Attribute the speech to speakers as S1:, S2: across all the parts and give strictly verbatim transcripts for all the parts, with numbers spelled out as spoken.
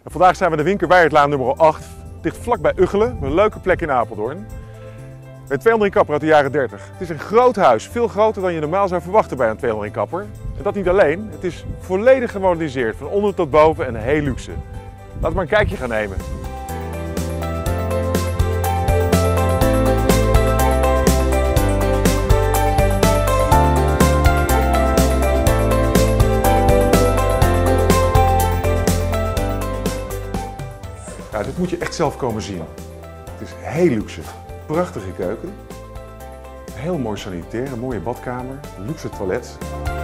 S1: En vandaag zijn we in de Winkerweiertlaan nummer acht. Het ligt vlakbij Ugchelen, een leuke plek in Apeldoorn. Een tweehonderdring-kapper uit de jaren dertig. Het is een groot huis, veel groter dan je normaal zou verwachten bij een tweehonderdring-kapper. En dat niet alleen, het is volledig gemoderniseerd, van onder tot boven en heel luxe. Laten we maar een kijkje gaan nemen. Ja, dit moet je echt zelf komen zien. Het is heel luxe. Prachtige keuken. Heel mooi sanitair, een mooie badkamer, luxe toilet.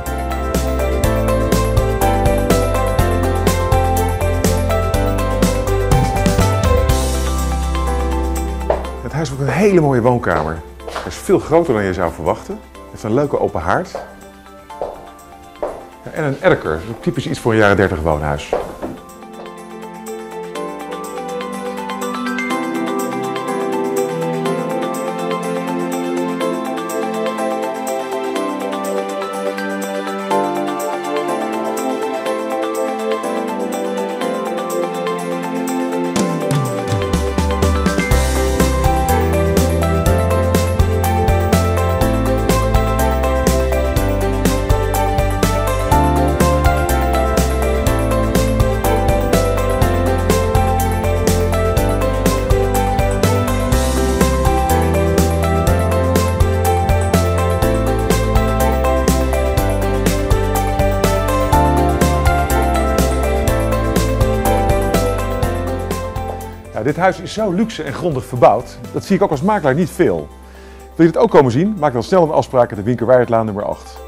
S1: Het huis heeft ook een hele mooie woonkamer. Hij is veel groter dan je zou verwachten. Het heeft een leuke open haard. Ja, en een erker, typisch iets voor een jaren dertig woonhuis. Ja, dit huis is zo luxe en grondig verbouwd, dat zie ik ook als makelaar niet veel. Wil je dit ook komen zien? Maak dan snel een afspraak in de Winkerweiertlaan nummer acht.